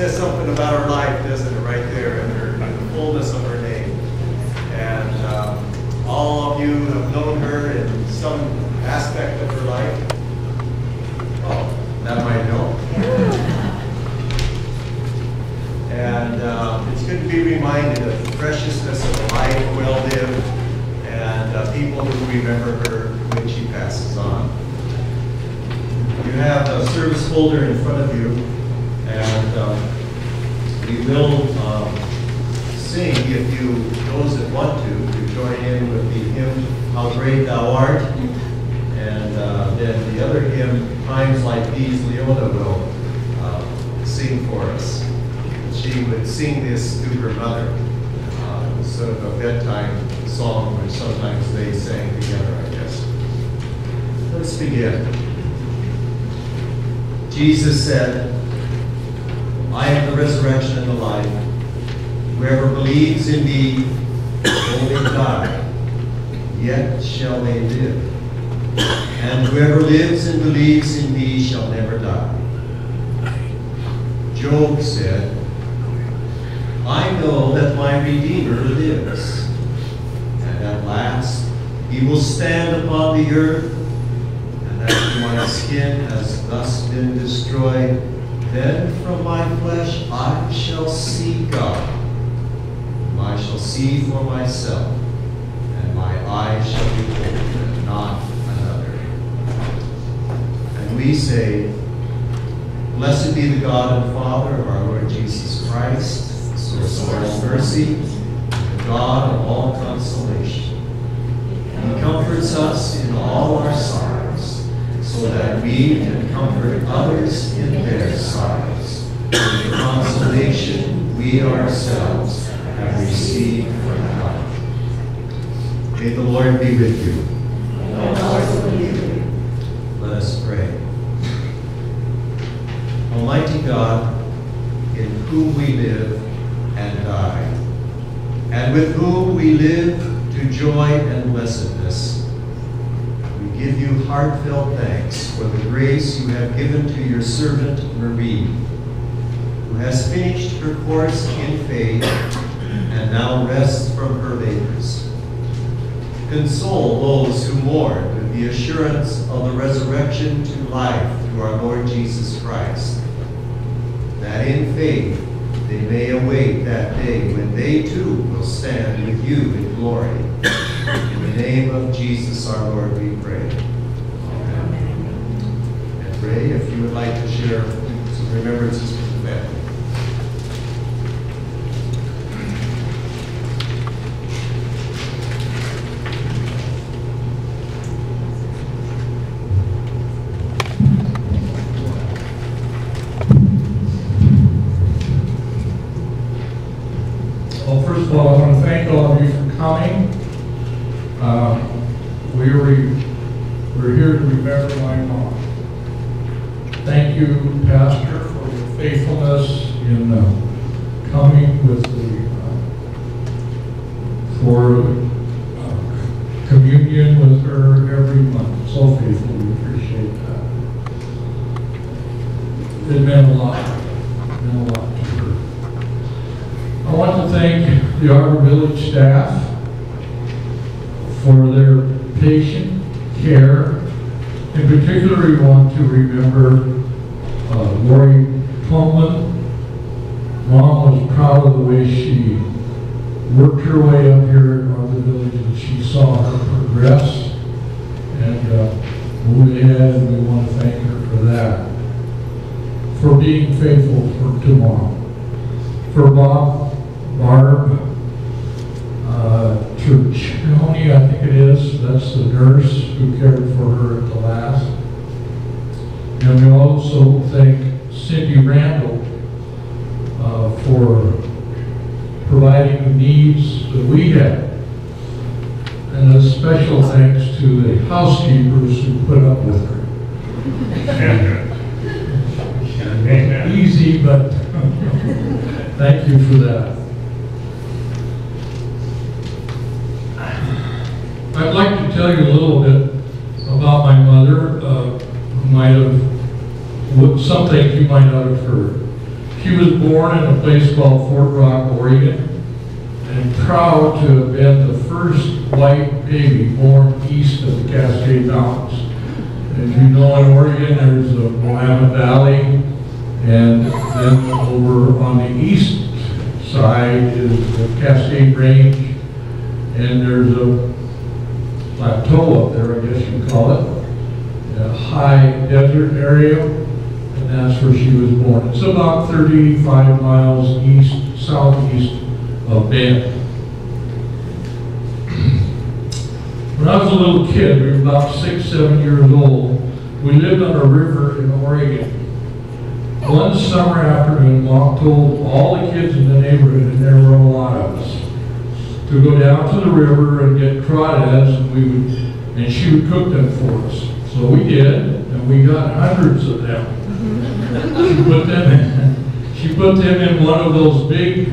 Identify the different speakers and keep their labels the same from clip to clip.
Speaker 1: says something about her life, doesn't it, right there, in the fullness of her name. And all of you have known her in some aspect of her life. Oh, that might help. And it's good to be reminded of the preciousness of a life well lived and people who remember her when she passes on. You have a service folder in front of you, and we will sing, if you, those that want to join in with the hymn, How Great Thou Art, and then the other hymn, Times Like These, Leona will sing for us. She would sing this to her mother, sort of a bedtime song, which sometimes they sang together, I guess. Let's begin. Jesus said, I am the resurrection and the life. Whoever believes in me, though they die, yet shall they live. And whoever lives and believes in me shall never die. Job said, I know that my Redeemer lives, and at last he will stand upon the earth, and after my skin has thus been destroyed, then from my flesh I shall see God. I shall see for myself, and my eyes shall behold, and not another. And we say, Blessed be the God and Father of our Lord Jesus Christ, the source of all mercy, the God of all consolation. He comforts us in all our sorrows, so that we can comfort others in their sorrows, with the consolation we ourselves have received from God. May the Lord be with you.
Speaker 2: And also with you.
Speaker 1: Let us pray. Almighty God, in whom we live and die, and with whom we live to joy and blessedness, we give you heartfelt thanks for the grace you have given to your servant Marie, who has finished her course in faith and now rests from her labors. Console those who mourn with the assurance of the resurrection to life through our Lord Jesus Christ, that in faith they may await that day when they too will stand with you in glory. In the name of Jesus our Lord we pray. Amen. And Ray, if you would like to share some remembrances with the family.
Speaker 3: First of all, I want to thank all of you for coming. We're here to remember my mom. Thank you, Pastor, for your faithfulness in coming with for communion with her every month. So faithful, we appreciate that. It meant a lot. It meant a lot to her. I want to thank the Arbor Village staff for their patient care. In particular, we want to remember Lori Pullman. Mom was proud of the way she worked her way up here at Arbor Village, and she saw her progress and move ahead, and we want to thank her for that, for being faithful to Mom. For Barb Turchioni, I think it is. That's the nurse who cared for her at the last. And we also thank Cindy Randall for providing the needs that we had. And a special thanks to the housekeepers who put up with her. Easy, but thank you for that. I'd like to tell you a little bit about my mother, who might have, some things you might not have heard. She was born in a place called Fort Rock, Oregon, and proud to have been the first white baby born east of the Cascade Mountains. As you know, in Oregon, there's the Willamette Valley, and then over on the east side is the Cascade Range, and there's a plateau up there, I guess you call it, a high desert area, and that's where she was born. It's about 35 miles east, southeast of Bend. When I was a little kid, we were about 6, 7 years old, we lived on a river in Oregon. One summer afternoon, Mom told all the kids in the neighborhood, and there were a lot of us, to go down to the river and get crawdads, and she would cook them for us. So we did, and we got hundreds of them. She put them in one of those big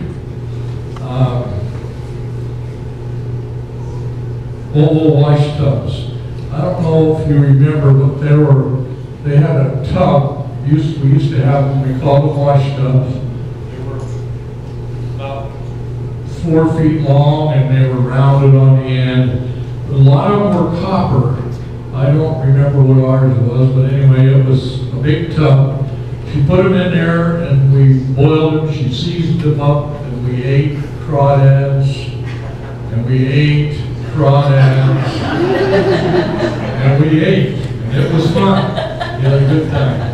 Speaker 3: oval wash tubs. I don't know if you remember, but they had a tub. We used to have them, we called them wash tubs. They were about 4 feet long, and they were rounded on the end. A lot of them were copper. I don't remember what ours was, but anyway, it was a big tub. She put them in there, and we boiled them. She seasoned them up, and we ate crawdads, and we ate crawdads, and we ate. And it was fun. We had a good time.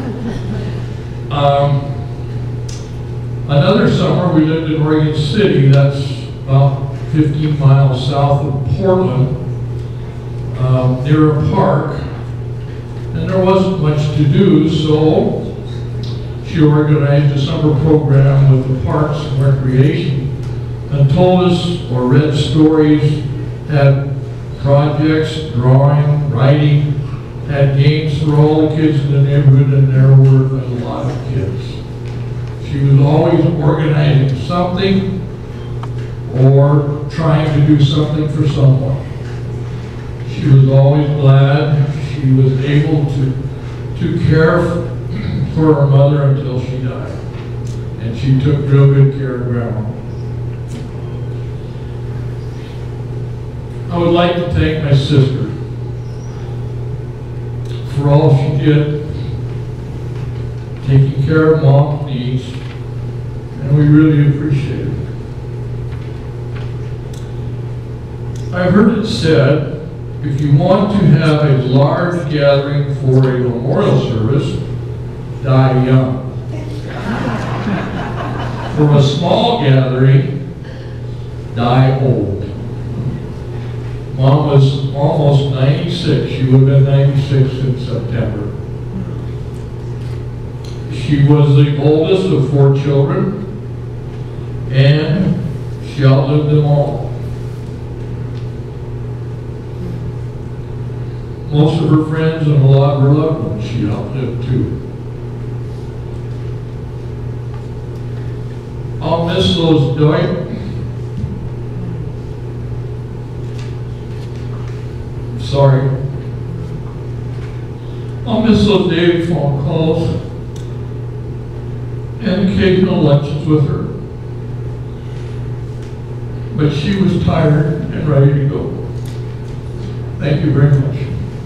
Speaker 3: Another summer, we lived in Oregon City. That's about 15 miles south of Portland, near a park, and there wasn't much to do, so she organized a summer program with the Parks and Recreation and told us or read stories, had projects, drawing, writing, had games for all the kids in the neighborhood, and there were a lot of kids. She was always organizing something or trying to do something for someone. She was always glad she was able to care for her mother until she died. And she took real good care of Grandma. I would like to thank my sister for all she did, taking care of Mom's needs, and we really appreciate it. I've heard it said, if you want to have a large gathering for a memorial service, die young. For a small gathering, die old. Mom was almost 96. She would have been 96 in September. She was the oldest of 4 children, and she outlived them all. Most of her friends and a lot of her loved ones she outlived too. I'll miss those I'll miss those daily phone calls and occasional lunches with her. But she was tired and ready to go. Thank you very much.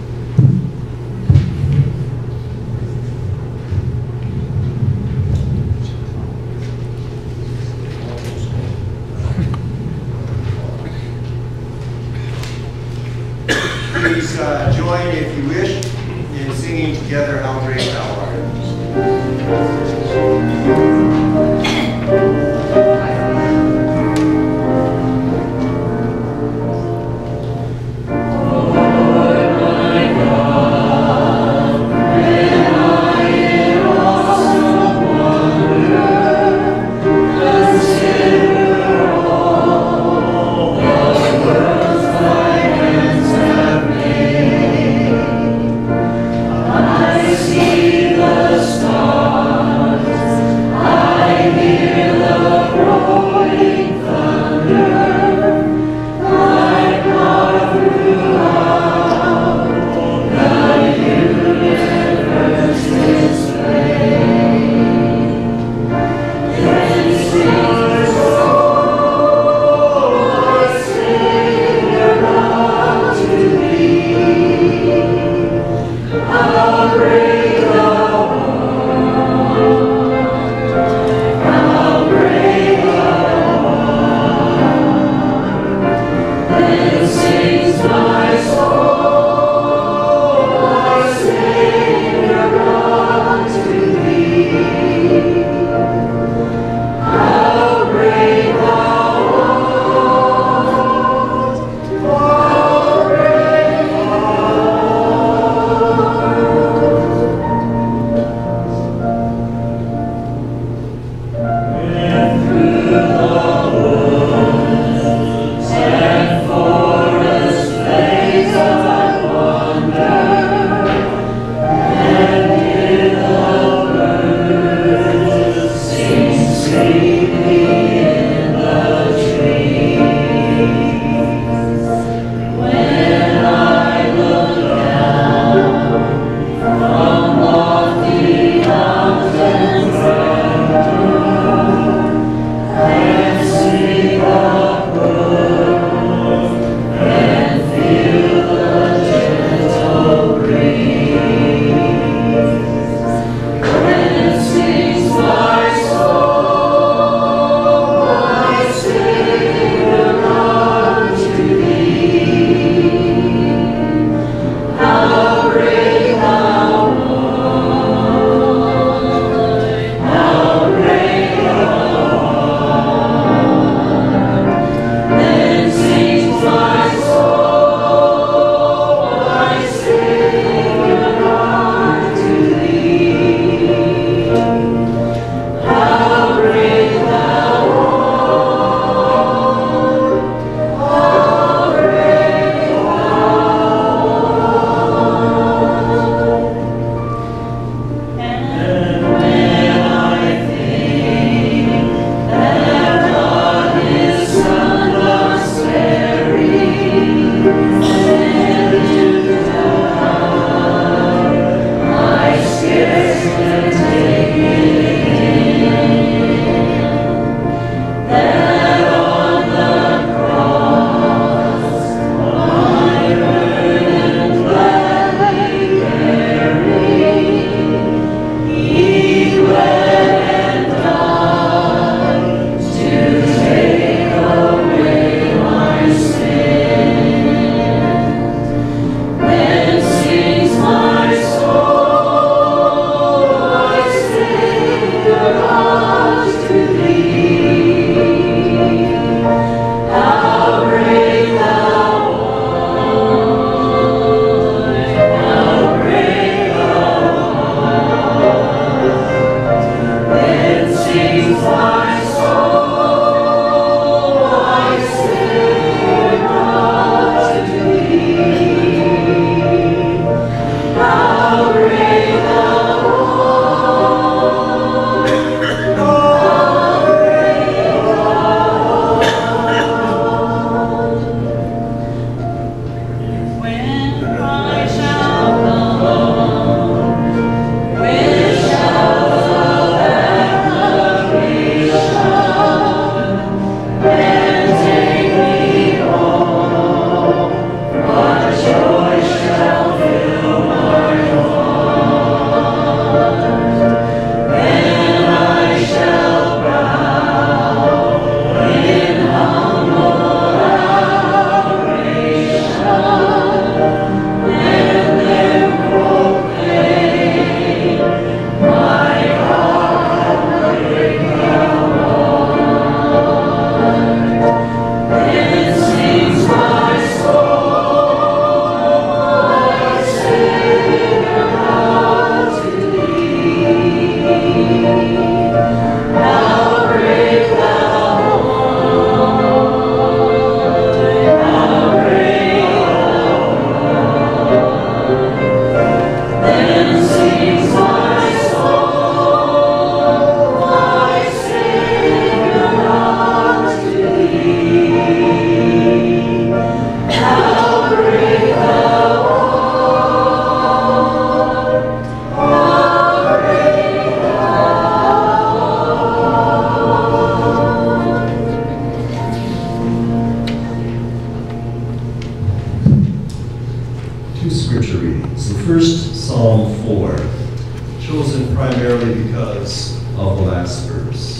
Speaker 4: Please join, if you wish, in singing together How Great Thou Art.
Speaker 2: See
Speaker 1: first Psalm 4, chosen primarily because of the last verse.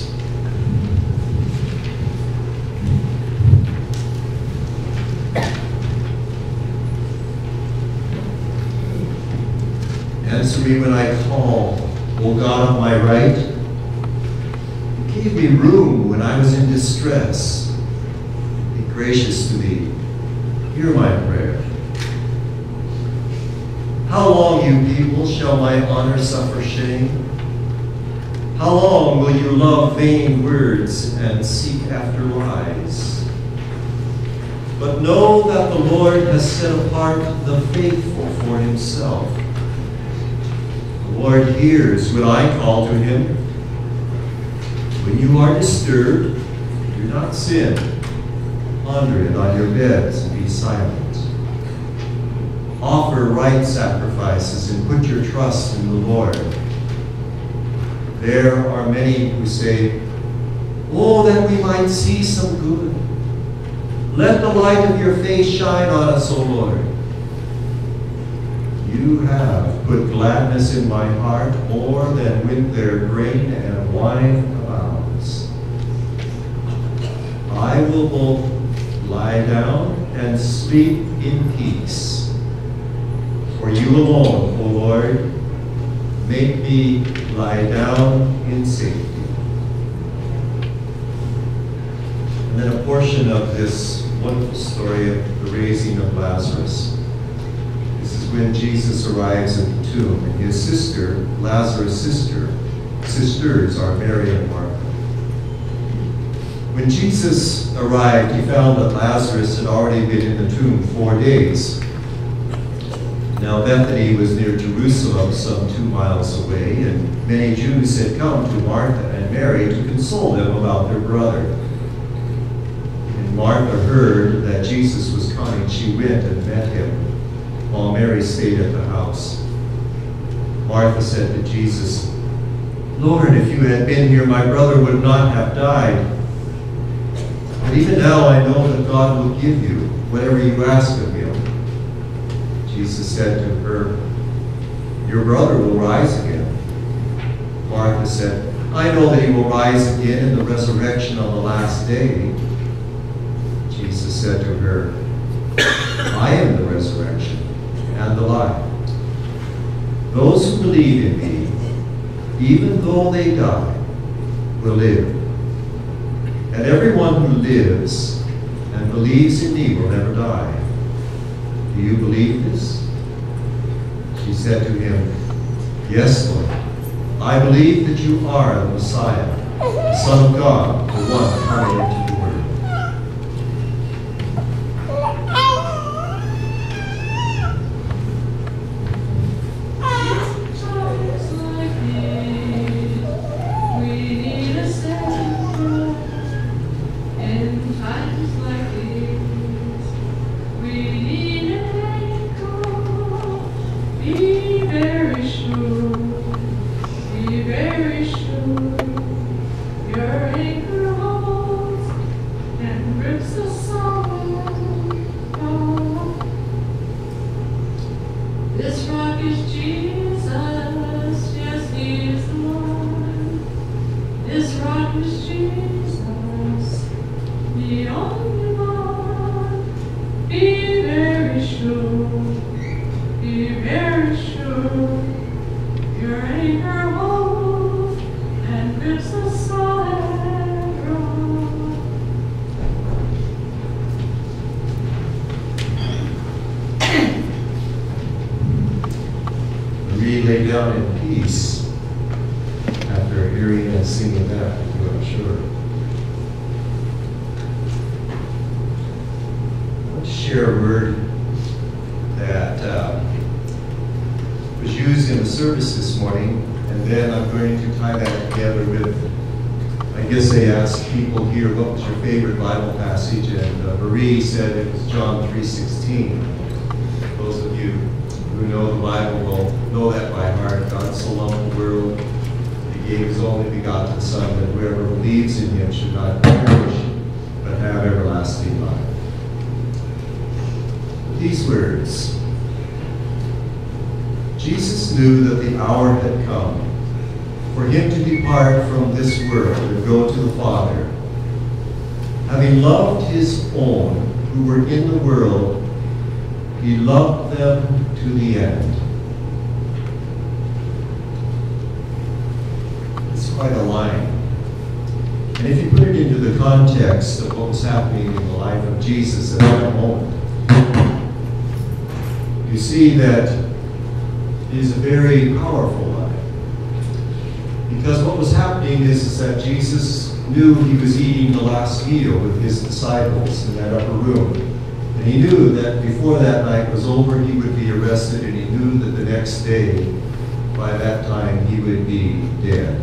Speaker 1: Answer me when I call, O God of my right. You gave me room when I was in distress. Be gracious to me. Hear my prayer. How long, you people, shall my honor suffer shame? How long will you love vain words and seek after lies? But know that the Lord has set apart the faithful for himself. The Lord hears when I call to him. When you are disturbed, do not sin. Ponder it on your beds and be silent. Offer right sacrifices and put your trust in the Lord. There are many who say, "Oh, that we might see some good. Let the light of your face shine on us, O Lord." You have put gladness in my heart more than with their grain and wine abounds. I will both lie down and sleep in peace. For you alone, O Lord, make me lie down in safety. And then a portion of this wonderful story of the raising of Lazarus. This is when Jesus arrives at the tomb, and his sister, Lazarus' sisters are Mary and Martha. When Jesus arrived, he found that Lazarus had already been in the tomb 4 days. Now Bethany was near Jerusalem, some 2 miles away, and many Jews had come to Martha and Mary to console them about their brother. And Martha heard that Jesus was coming. She went and met him, while Mary stayed at the house. Martha said to Jesus, "Lord, if you had been here, my brother would not have died. But even now I know that God will give you whatever you ask of him." Jesus said to her, "Your brother will rise again." Martha said, "I know that he will rise again in the resurrection on the last day." Jesus said to her, "I am the resurrection and the life. Those who believe in me, even though they die, will live. And everyone who lives and believes in me will never die. Do you believe this?" She said to him, "Yes, Lord. I believe that you are the Messiah, the Son of God, the one coming into the world." Lay down in peace after hearing and singing that, I'm sure. I want to share a word that was used in the service this morning, and then I'm going to tie that together with, I guess they asked people here, what was your favorite Bible passage? And Marie said it was John 3:16. Those of you who know the Bible will know that by heart. God so loved the world, he gave his only begotten Son, that whoever believes in him should not perish, but have everlasting life. These words, Jesus knew that the hour had come for him to depart from this world and go to the Father. Having loved his own who were in the world, he loved them to the end. It's quite a line. And if you put it into the context of what was happening in the life of Jesus at that moment, you see that it is a very powerful line. Because what was happening is that Jesus knew he was eating the last meal with his disciples in that upper room. And he knew that before that night was over, he would be arrested, and he knew that the next day, by that time, he would be dead.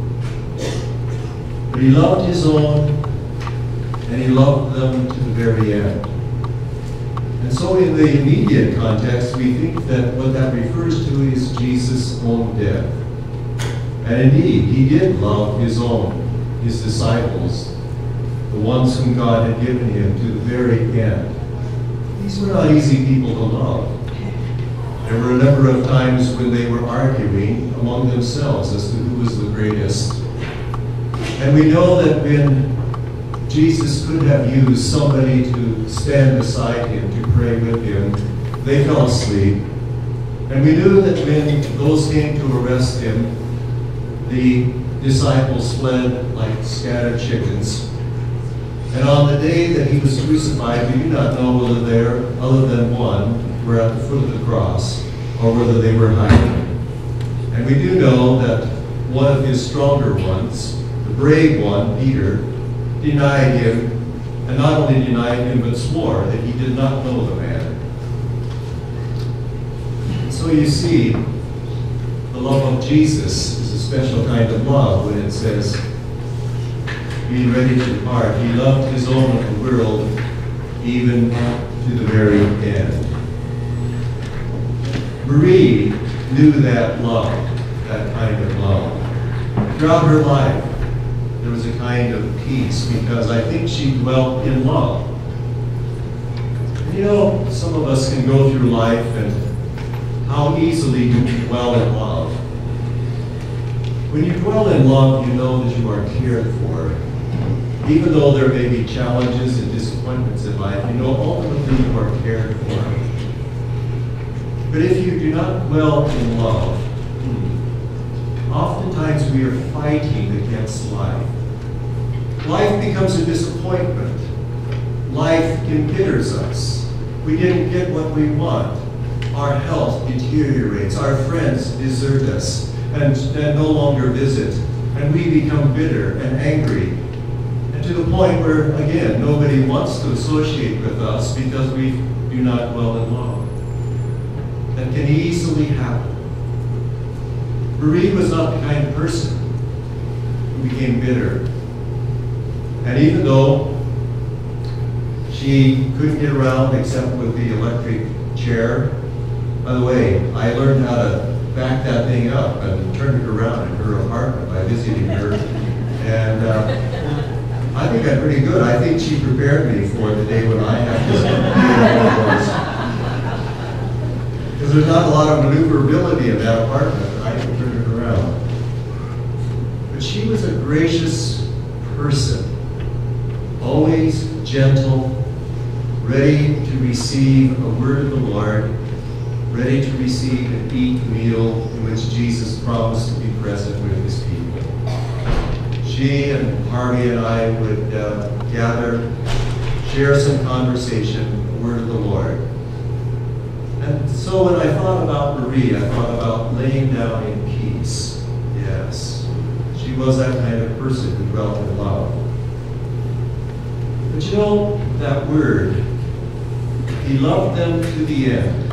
Speaker 1: But he loved his own, and he loved them to the very end. And so in the immediate context, we think that what that refers to is Jesus' own death. And indeed, he did love his own, his disciples, the ones whom God had given him, to the very end. These were not easy people to love. There were a number of times when they were arguing among themselves as to who was the greatest. And we know that when Jesus could have used somebody to stand beside him, to pray with him, they fell asleep. And we knew that when those came to arrest him, the disciples fled like scattered chickens. And on the day that he was crucified, we do not know whether there, other than one, were at the foot of the cross, or whether they were hiding. And we do know that one of his stronger ones, the brave one, Peter, denied him, and not only denied him, but swore that he did not know the man. So you see, the love of Jesus is a special kind of love when it says, being ready to depart. He loved his own of the world, even to the very end. Marie knew that love, that kind of love. Throughout her life, there was a kind of peace because I think she dwelt in love. And you know, some of us can go through life and how easily do we dwell in love. When you dwell in love, you know that you are cared for. Even though there may be challenges and disappointments in life, you know ultimately you are cared for. But if you do not dwell in love, oftentimes we are fighting against life. Life becomes a disappointment. Life embitters us. We didn't get what we want. Our health deteriorates. Our friends desert us and no longer visit. And we become bitter and angry. And to the point where, again, nobody wants to associate with us because we do not dwell in love. That can easily happen. Marie was not the kind of person who became bitter. And even though she couldn't get around except with the electric chair, by the way, I learned how to back that thing up and turn it around in her apartment by visiting her. And I think I'm pretty good. I think she prepared me for the day when I have to because there's not a lot of maneuverability in that apartment. I can turn it around. But she was a gracious person, always gentle, ready to receive a word of the Lord, ready to receive and eat the meal in which Jesus promised to be present with his people. She and Harvey and I would gather, share some conversation, the word of the Lord. And so when I thought about Marie, I thought about laying down in peace. Yes, she was that kind of person who dwelt in love. But you know, that word, he loved them to the end.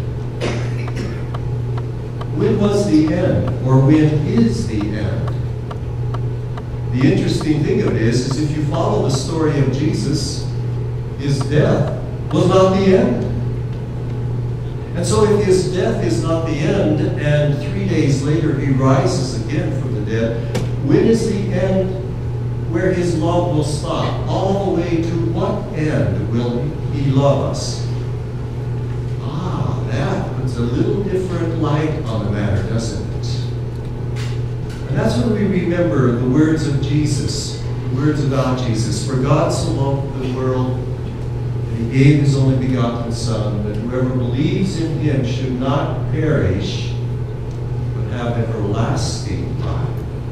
Speaker 1: When was the end? Or when is the end? The interesting thing of it is if you follow the story of Jesus, his death was not the end. And so if his death is not the end, and 3 days later he rises again from the dead, when is the end where his love will stop? All the way to what end will he love us? Ah, that would puts a little different light on the matter, doesn't it? And that's when we remember the words of Jesus, the words about Jesus. For God so loved the world that he gave his only begotten Son, that whoever believes in him should not perish, but have everlasting life.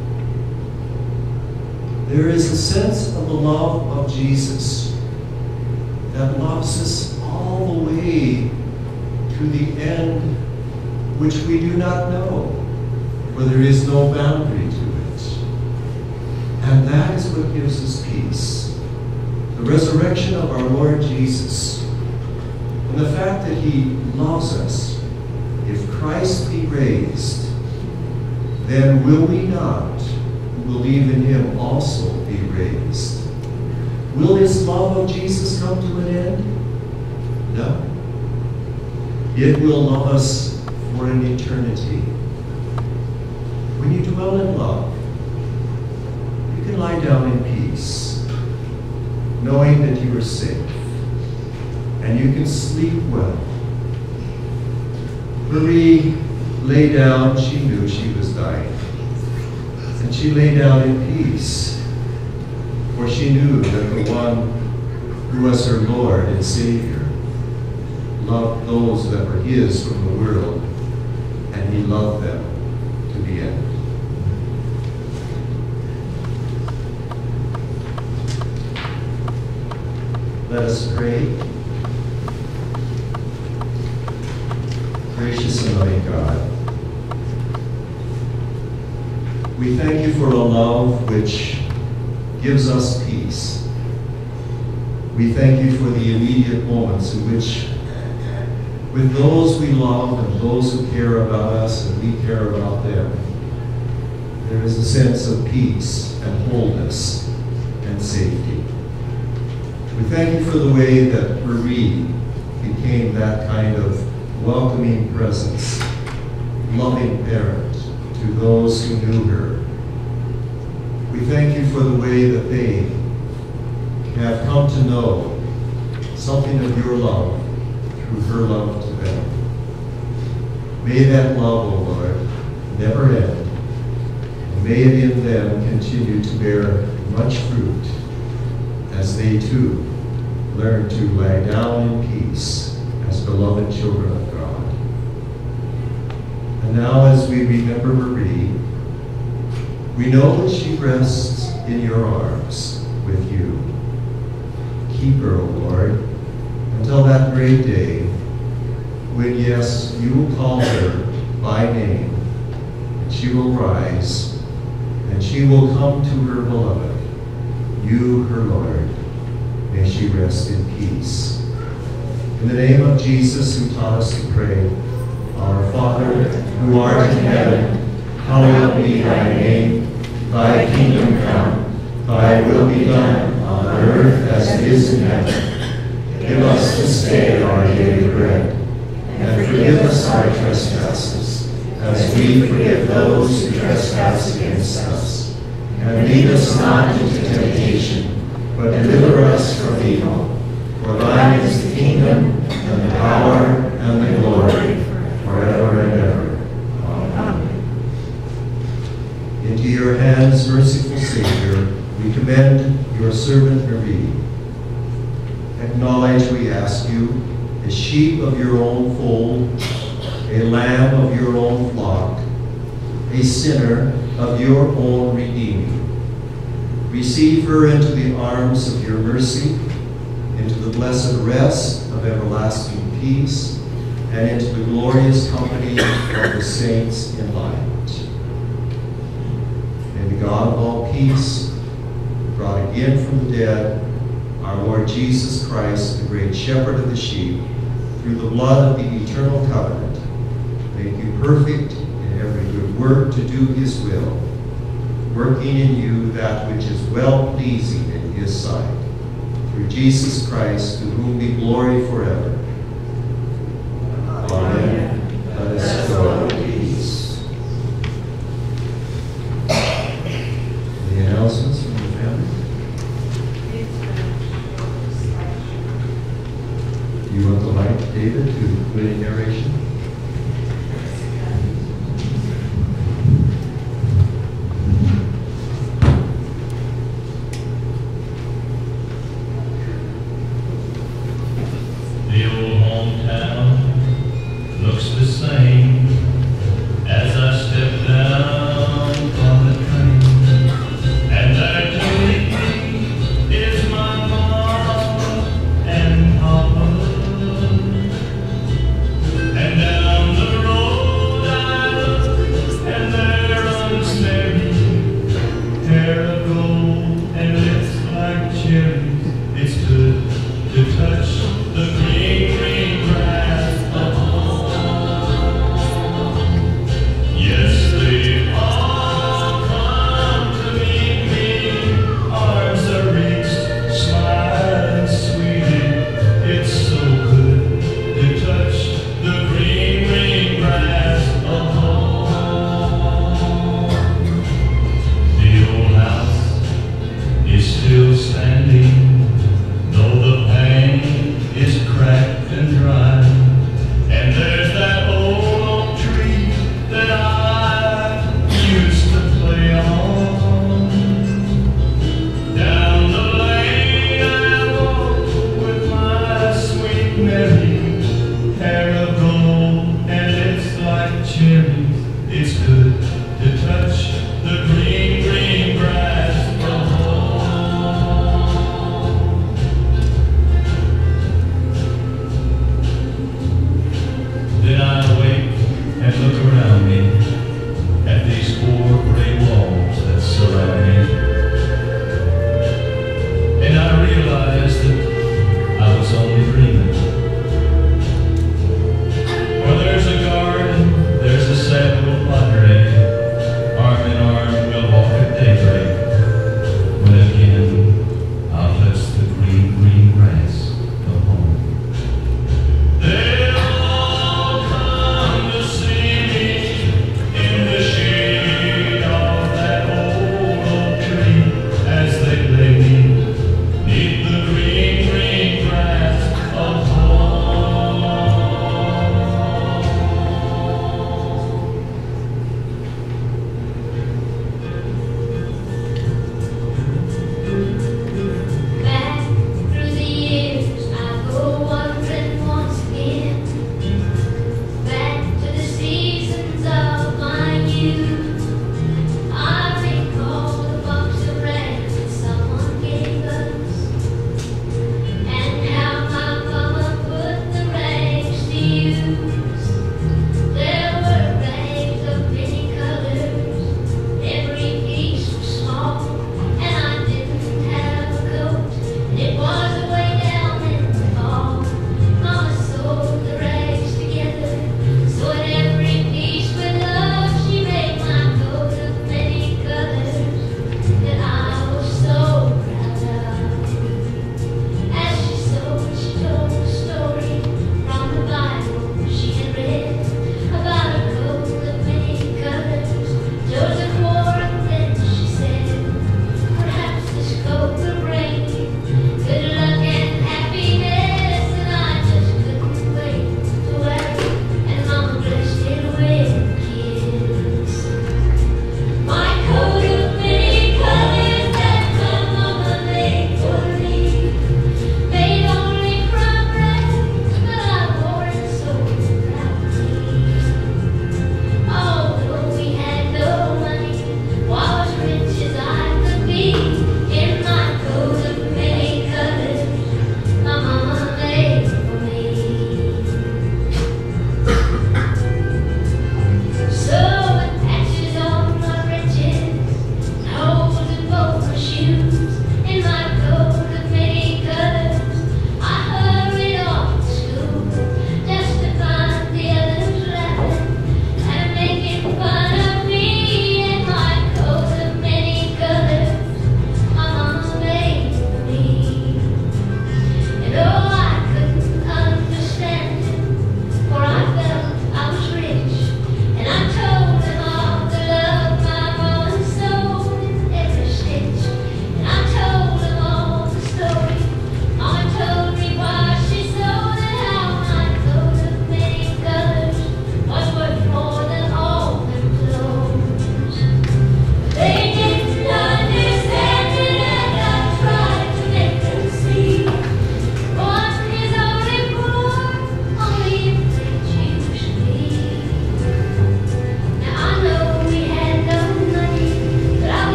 Speaker 1: There is a sense of the love of Jesus that loves us all the way to the end, which we do not know, for there is no boundary to it. And that is what gives us peace. The resurrection of our Lord Jesus, and the fact that he loves us. If Christ be raised, then will we not, who believe in him, also be raised? Will this love of Jesus come to an end? No. It will love us for an eternity. When you dwell in love, you can lie down in peace, knowing that you are safe, and you can sleep well. Marie lay down, she knew she was dying, and she lay down in peace, for she knew that the one who was her Lord and Savior loved those that were his from the world, and he loved them to the end. Let us pray. Gracious and loving God, we thank you for a love which gives us peace. We thank you for the immediate moments in which, with those we love and those who care about us and we care about them, there is a sense of peace and wholeness and safety. We thank you for the way that Marie became that kind of welcoming presence, loving parent to those who knew her. We thank you for the way that they have come to know something of your love through her love to them. May that love, O Lord, never end, and may it in them continue to bear much fruit as they too learn to lie down in peace as beloved children of God. And now as we remember Marie, we know that she rests in your arms with you. Keep her, O Lord, until that great day when, yes, you will call her by name, and she will rise, and she will come to her beloved, you, her Lord. May she rest in peace. In the name of Jesus, who taught us to pray, Our Father, who art in heaven, hallowed be thy name. Thy kingdom come, thy will be done on earth as it is in heaven. Give us this day our daily bread, and forgive us our trespasses, as we forgive those who trespass against us. And lead us not into temptation, but deliver us from evil. For thine is the kingdom, and the power, and the glory, forever and ever. Amen. Into your hands, merciful Savior, we commend your servant Marie. Acknowledge, we ask you, a sheep of your own fold, a lamb of your own flock, a sinner of your own redeeming. Receive her into the arms of your mercy, into the blessed rest of everlasting peace, and into the glorious company of the saints in light. May the God of all peace, brought again from the dead, our Lord Jesus Christ, the great shepherd of the sheep, through the blood of the eternal covenant, make you perfect in every good work to do his will, working in you that which is well-pleasing in his sight. Through Jesus Christ, to whom be glory forever. Amen. Let us go in peace. Any announcements from the family? Do you want the mic, David, to do any narration?
Speaker 5: it's good to touch the green, green grass from home. Then I awake and look around me at these four gray walls that surround me. And I realize that I was only dreaming. Well, there's a garden, there's a saddle padre, arm in arm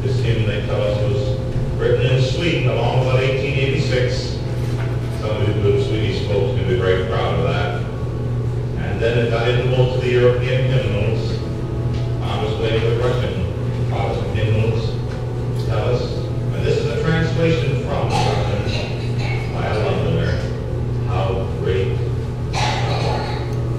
Speaker 5: This hymn, they tell us, was written in Sweden along about 1886. Some of you good Swedish folks can be very proud of that. And then it got into most of the European hymnals. On its way to the Russian Protestant hymnals, tell us. And this is a translation from Russian by a Londoner. How great thou art.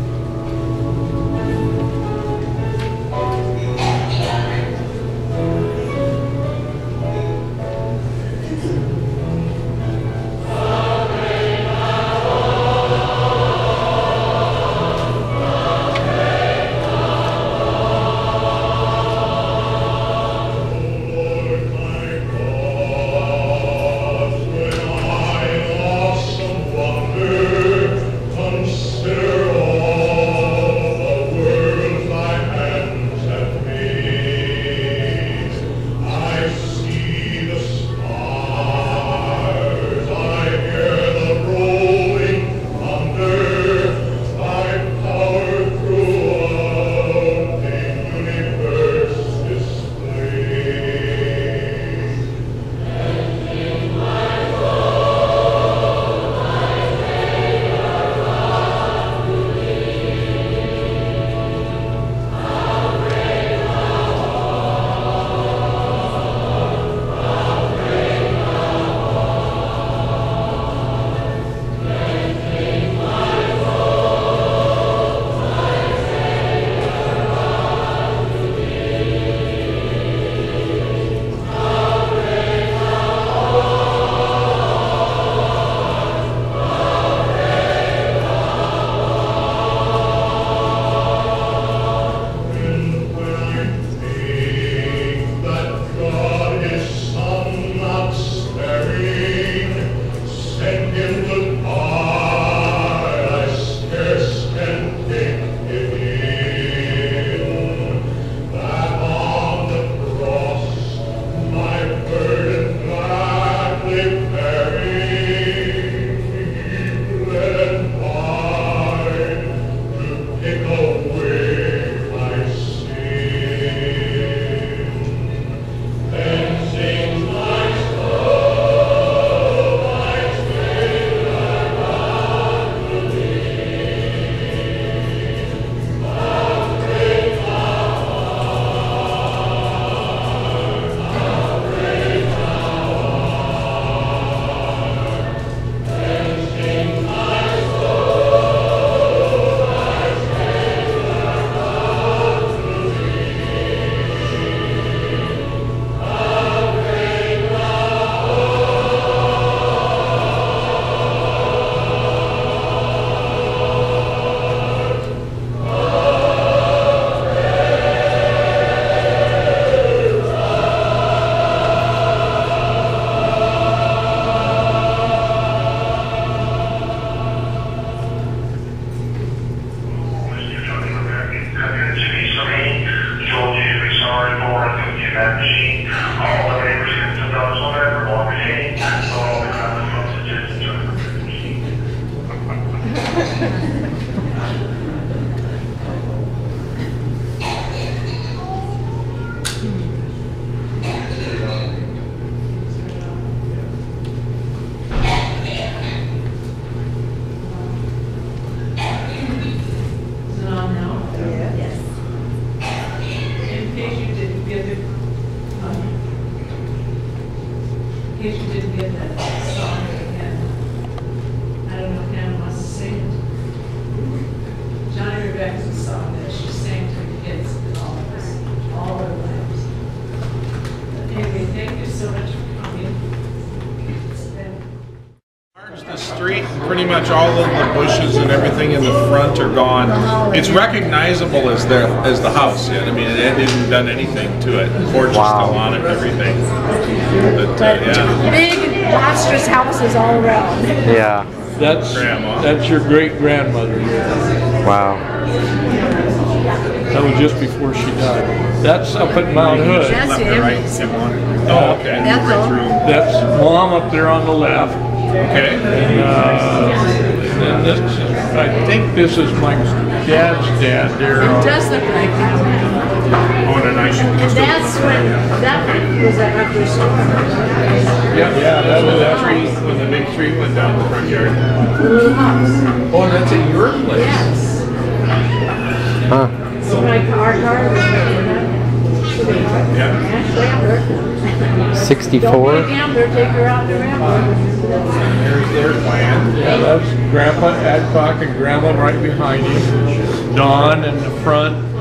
Speaker 6: Pretty much all of the bushes and everything in the front are gone. It's recognizable as the house yet. I mean, it hadn't done anything to it. The porch is still on it and everything. But yeah.
Speaker 2: Big, monstrous houses all around.
Speaker 7: Yeah.
Speaker 3: That's your great grandmother.
Speaker 7: Wow.
Speaker 3: That was just before she died. That's up at Mount Hood.
Speaker 2: That's Emmy's.
Speaker 6: Oh, okay.
Speaker 2: That's all.
Speaker 3: That's Mom up there on the left.
Speaker 6: Okay.
Speaker 3: And this, I think this is my dad's dad there.
Speaker 2: It does look like that.
Speaker 6: Oh, and then I should.
Speaker 2: And that's when, that Was that after the storm?
Speaker 6: Yeah, that was that tree, when the big tree went down the front yard.
Speaker 2: The little house.
Speaker 6: Oh, that's at your place?
Speaker 2: Yes.
Speaker 7: Huh.
Speaker 2: So my car was
Speaker 6: Yeah.
Speaker 2: Rambler.
Speaker 7: 64.
Speaker 2: Don't be a gambler, take her out to Rambler.
Speaker 6: There's their plan. Yeah, that's Grandpa Adcock and Grandma right behind you. Dawn in the front,